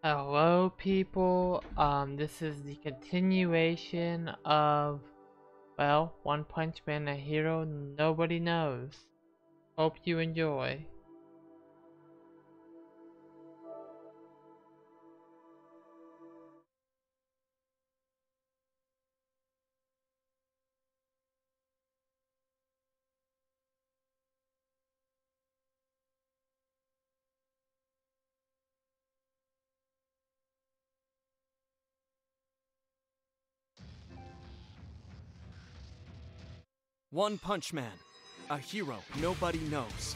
Hello, people. This is the continuation of, well, One Punch Man, a hero nobody knows. Hope you enjoy. One Punch Man, a hero nobody knows.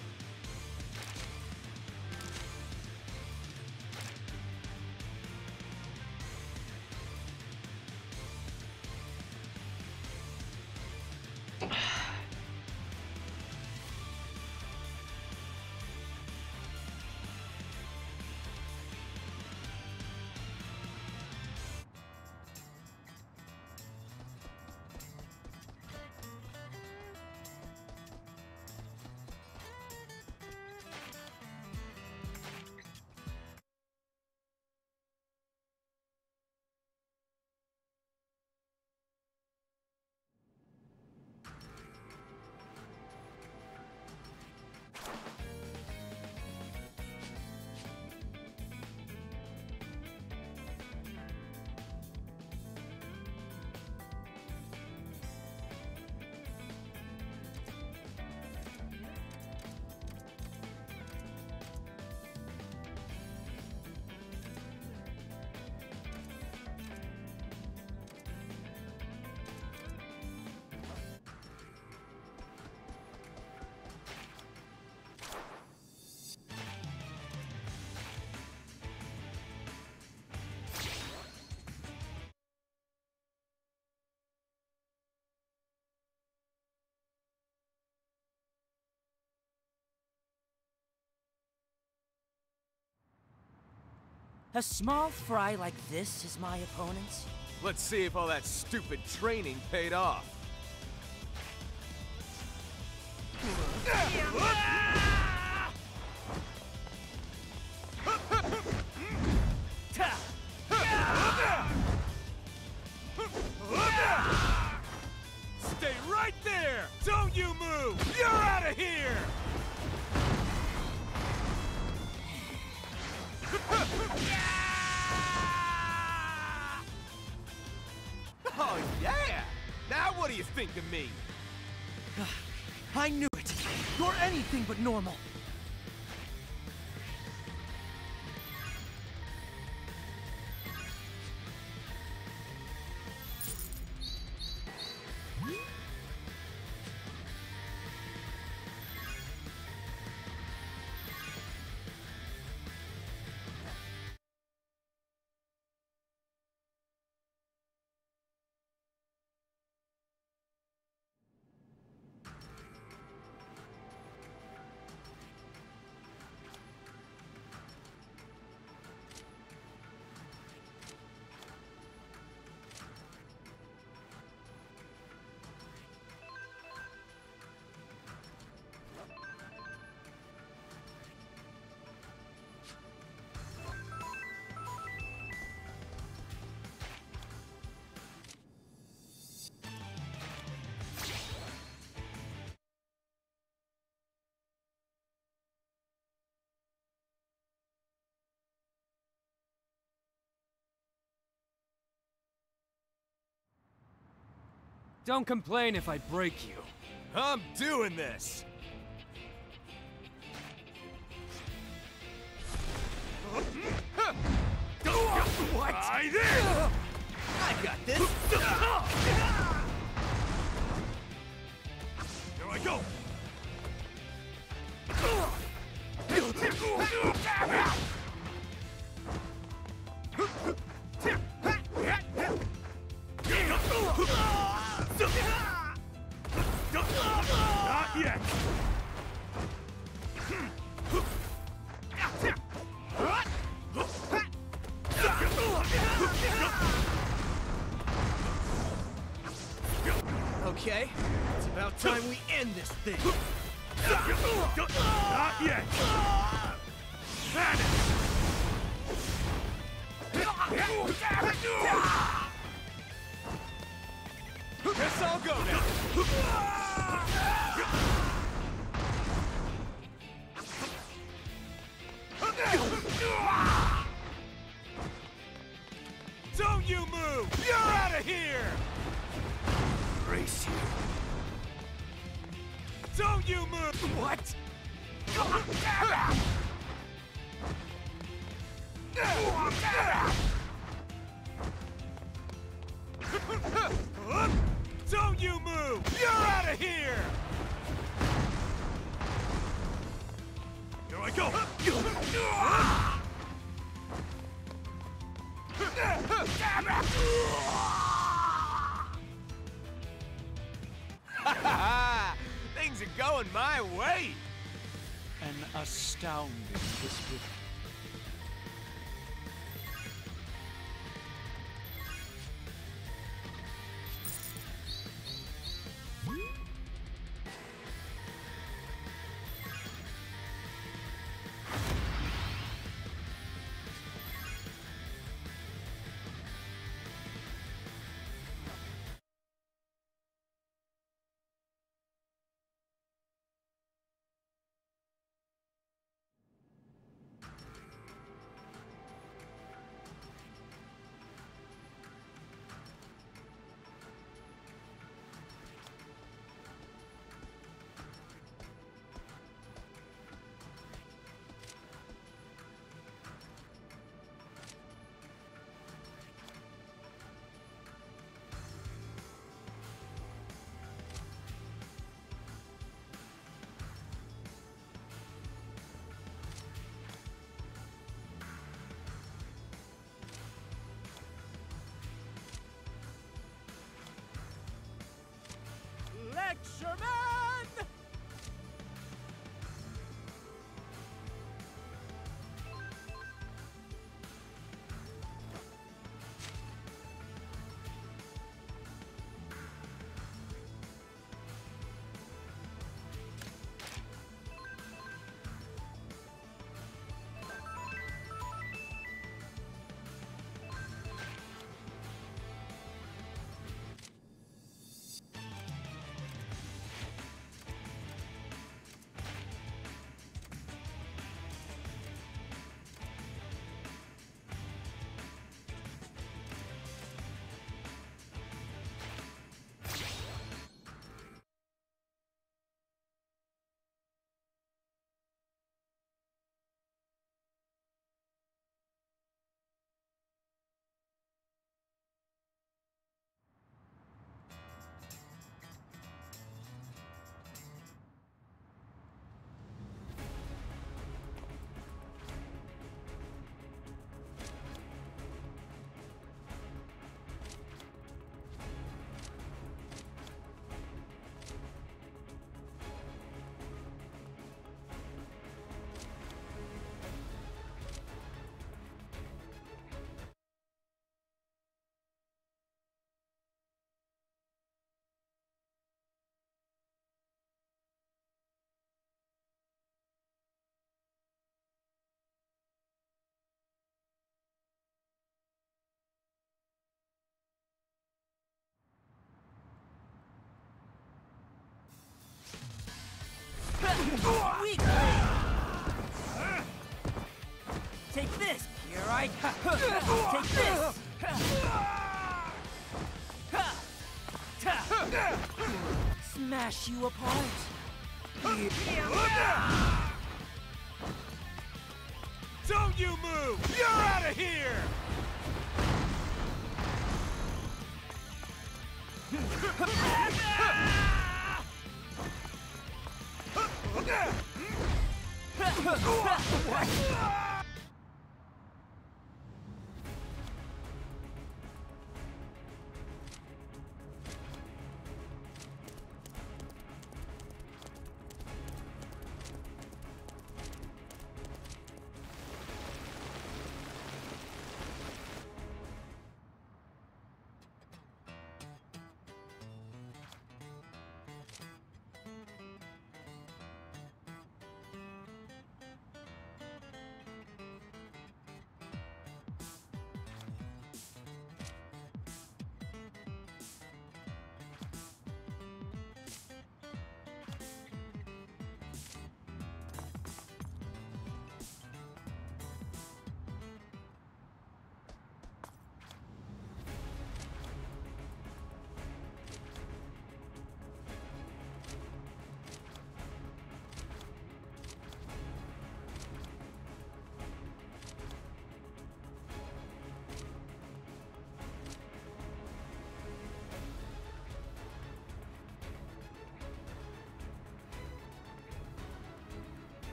A small fry like this is my opponent? Let's see if all that stupid training paid off. Stay right there! Don't you move! You're out of here! Oh yeah! Now what do you think of me? I knew it! You're anything but normal! Don't complain if I break you. I'm doing this! What? I there! I got this! Here I go! Not yet! Okay, it's about time we end this thing. Not yet! Vanish! Don't you move! You're out of here! Brace you. Don't you move! What? Don't you move! You're out of here! Here I go! Things are going my way! An astounding display. Lectureman! Weak! Take this! Here I take this! Smash you apart! Don't you move! You're out of here!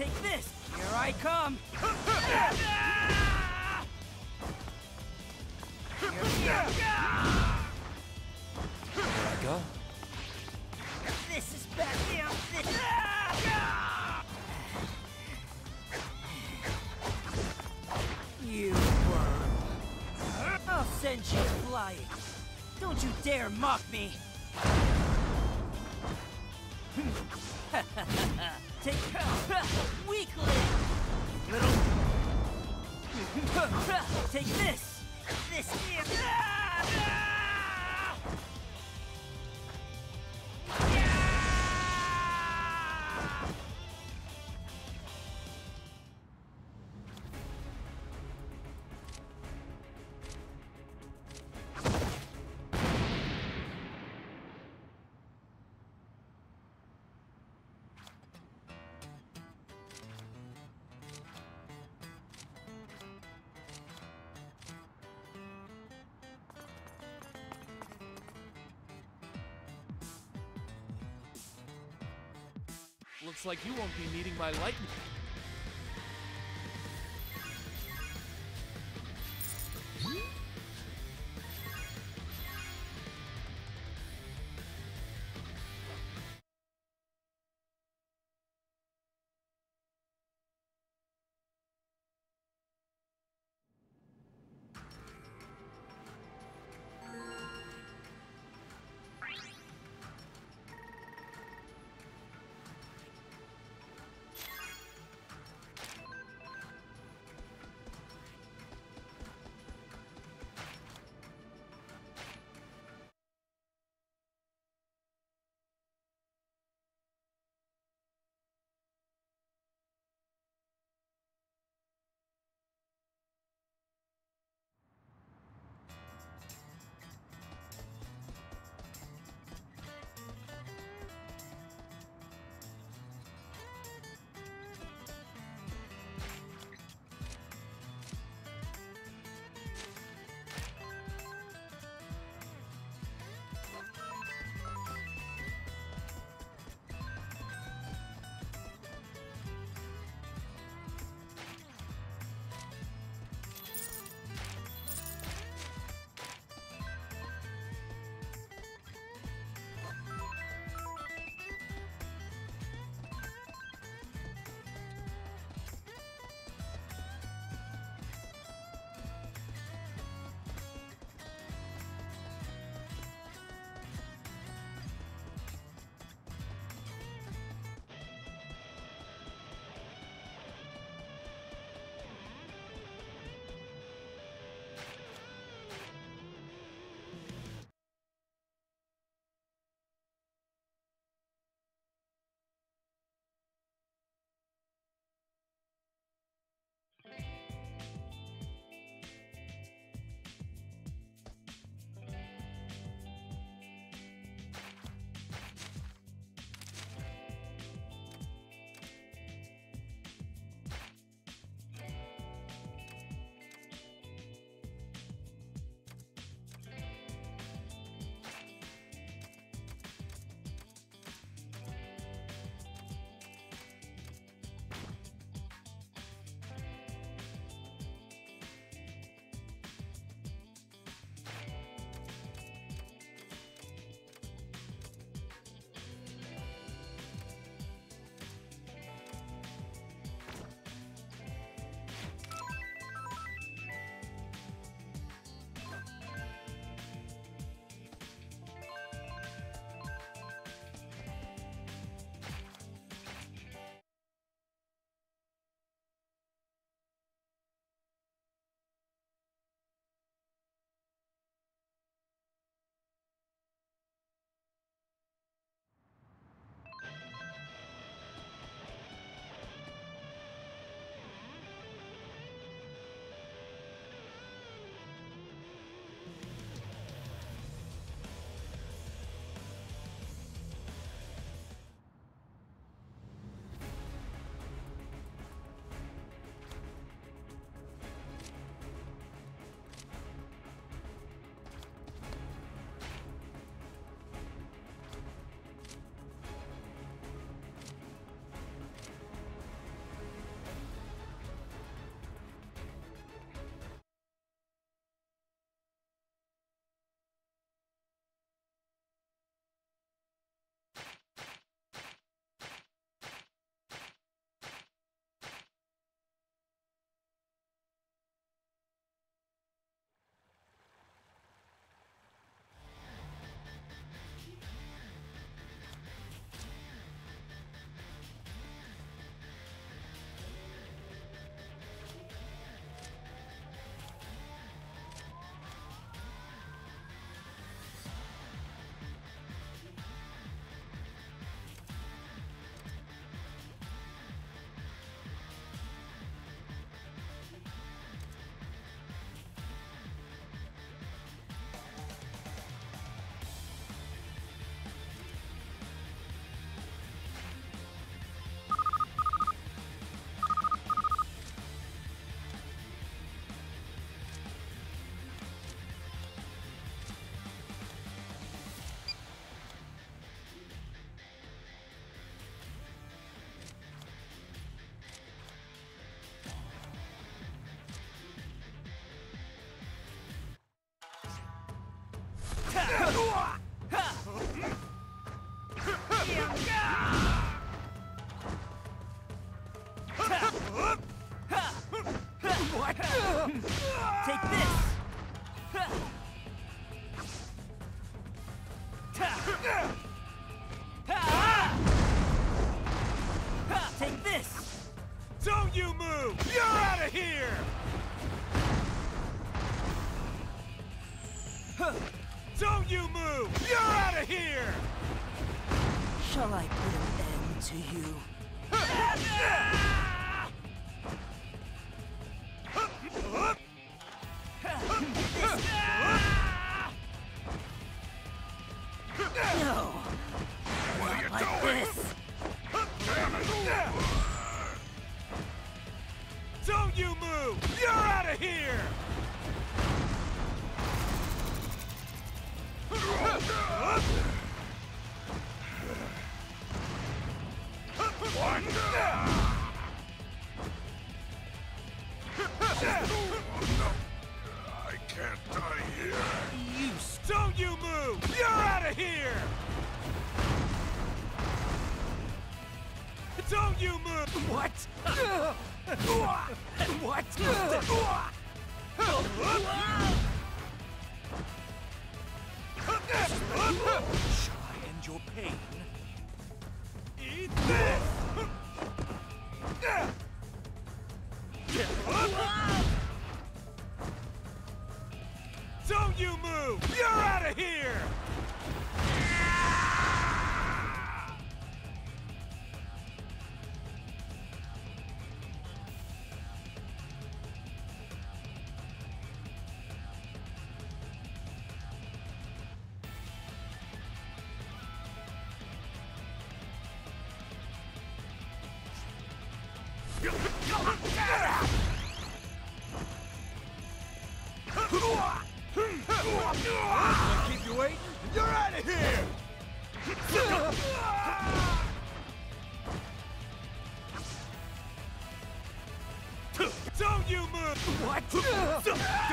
Take this! Here I come! Here I go. This is bad. You worm. I'll send you flying. Don't you dare mock me. Take weakling. Little. Take this. This here. Looks like you won't be needing my lightning. Take this! Take this! Don't you move! You're out of here! Don't you move! You're out of here! Shall I put an end to you? No! Not like this! Don't you move! You're out of here! I can't die here. Don't you move! You're out of here! Don't you move! What? What? Shall I end your pain? Eat this! Don't you move! You're out of here! Keep you waiting? You're out of here! Don't you move! What?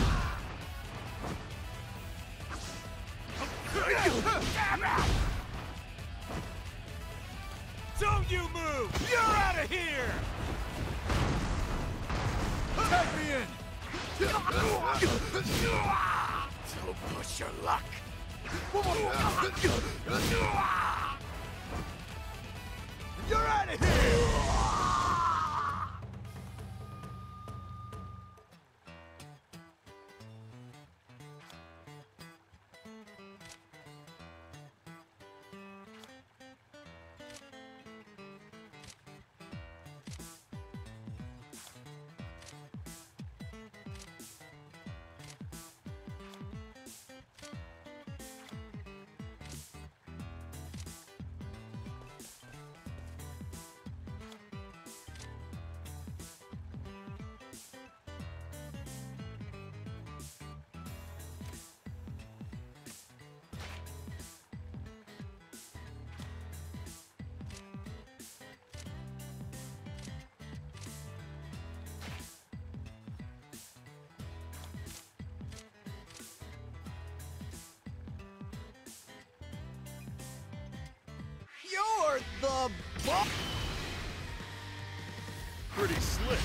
Don't you move! You're out of here! Tag me in! Don't push your luck! You're out of here! You're the boss! Pretty slick.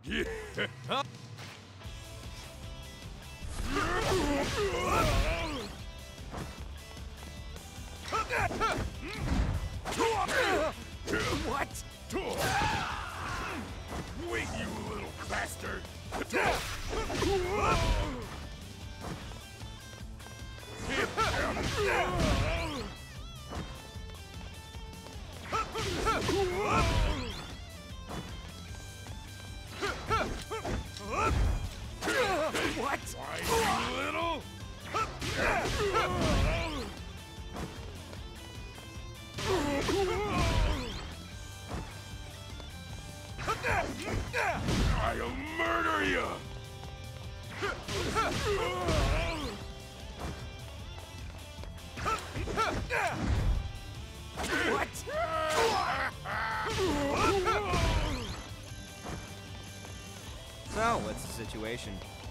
Yeah. Huh? What? Wait, you little bastard! What? Why, you little... I'll murder you! What? So, what's the situation?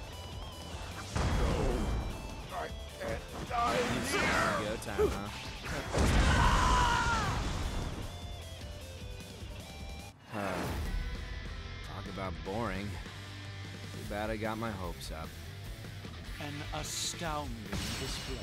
I can't die here! Go time, huh? Talk about boring. Too bad I got my hopes up. An astounding display.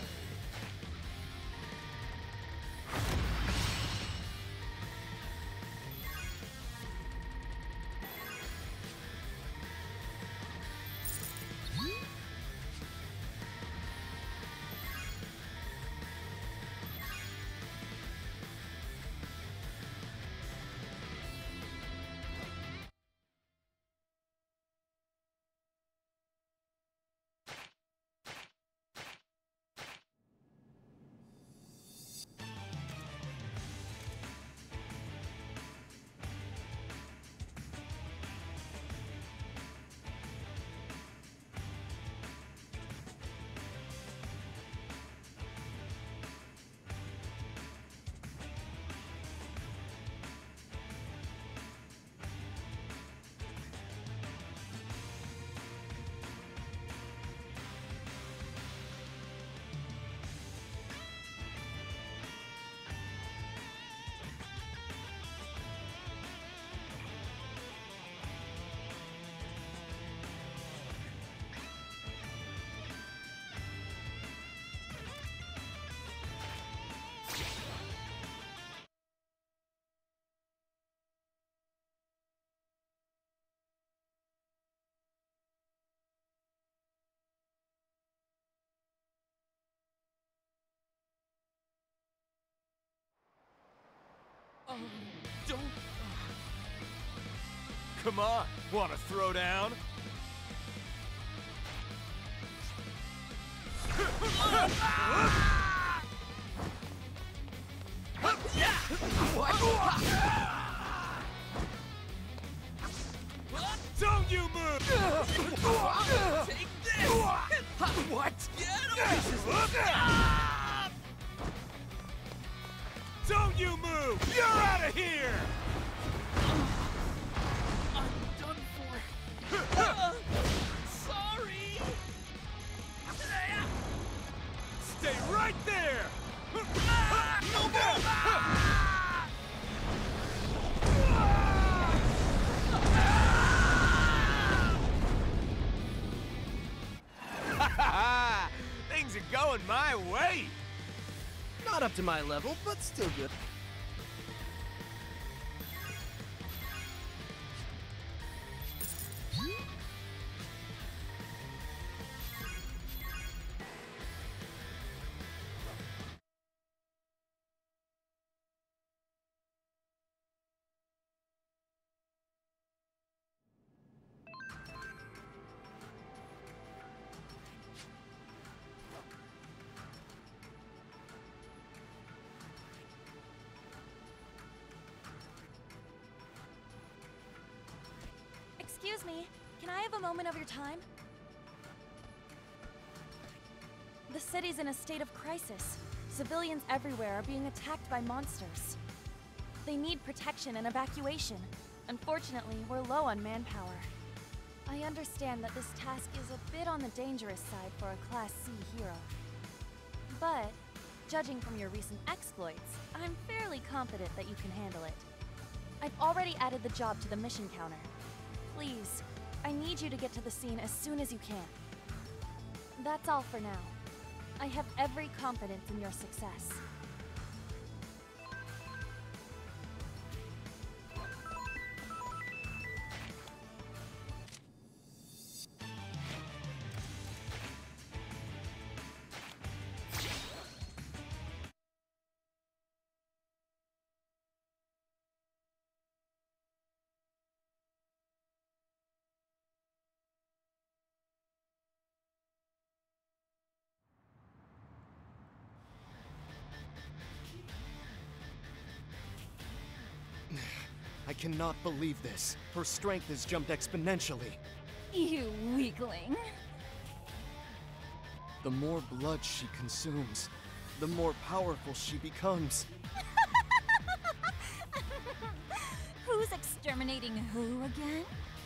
Don't... Come on, wanna throw down? Don't you move! Take this! What? Don't you move! You're out of here! I'm done for. Sorry. Stay right there! No more! Things are going my way! Not up to my level, but still good. Excuse me, can I have a moment of your time? The city's in a state of crisis. Civilians everywhere are being attacked by monsters. They need protection and evacuation. Unfortunately, we're low on manpower. I understand that this task is a bit on the dangerous side for a Class C hero. But, judging from your recent exploits, I'm fairly confident that you can handle it. I've already added the job to the mission counter. Please, I need you to get to the scene as soon as you can. That's all for now. I have every confidence in your success. I cannot believe this. Her strength has jumped exponentially. You weakling. The more blood she consumes, the more powerful she becomes. Who's exterminating who again?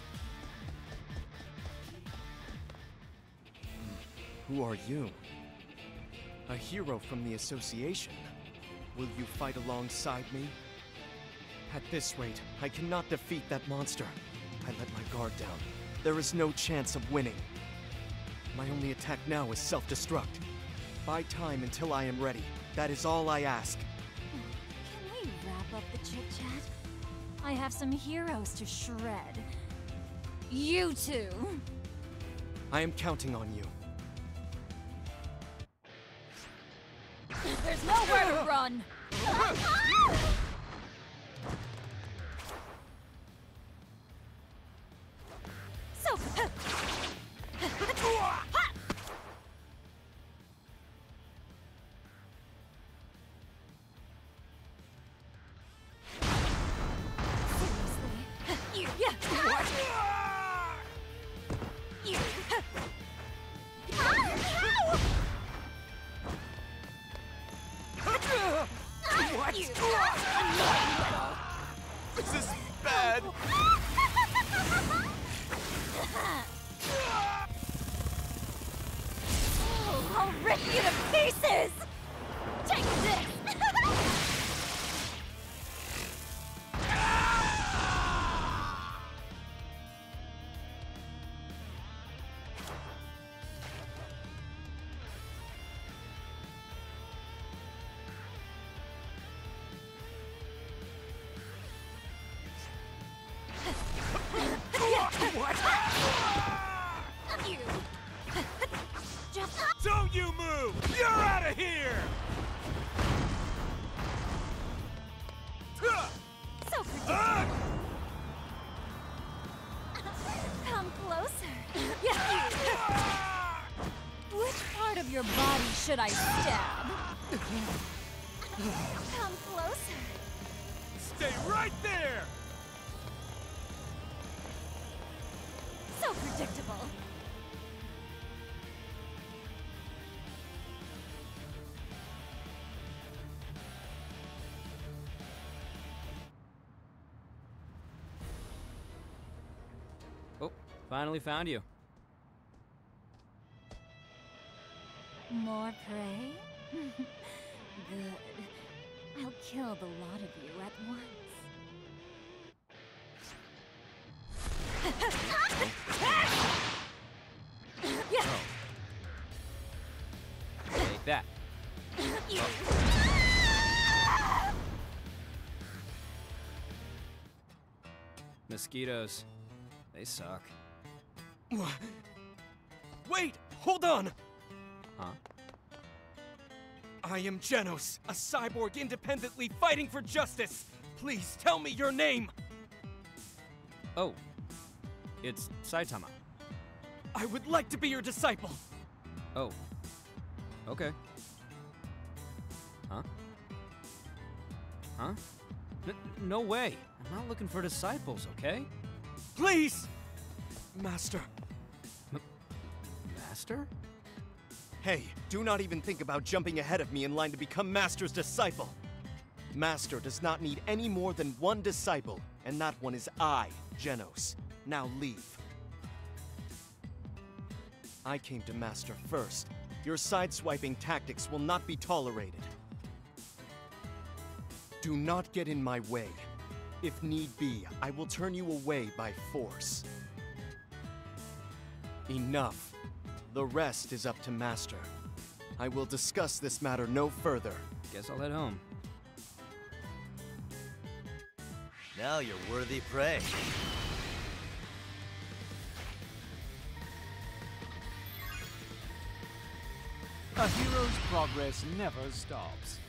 Who are you? A hero from the Association. Will you fight alongside me? At this rate, I cannot defeat that monster. I let my guard down. There is no chance of winning. My only attack now is self-destruct. Buy time until I am ready. That is all I ask. Can we wrap up the chit-chat? I have some heroes to shred. You two! I am counting on you. There's nowhere to run! So... Seriously? You... What? You... What? This is bad! Oh, I'll rip you to pieces! Take this! You... Just... Don't you move! You're out of here! So predictable. Come closer. Which part of your body should I stab? Come closer. Stay right there! So predictable. Oh, finally found you. More prey? Good. I'll kill the lot of you at once. Take that. Mosquitoes. They suck. Wait! Hold on! Huh? I am Genos, a cyborg independently fighting for justice! Please tell me your name! Oh. It's Saitama. I would like to be your disciple! Oh. Okay. Huh? Huh? No way. I'm not looking for disciples, okay? Please! Master. Master? Hey, do not even think about jumping ahead of me in line to become Master's disciple. Master does not need any more than one disciple, and that one is I, Genos. Now leave. I came to Master first. Your sideswiping tactics will not be tolerated. Do not get in my way. If need be, I will turn you away by force. Enough. The rest is up to Master. I will discuss this matter no further. Guess I'll head home. Now you're worthy prey. A hero's progress never stops.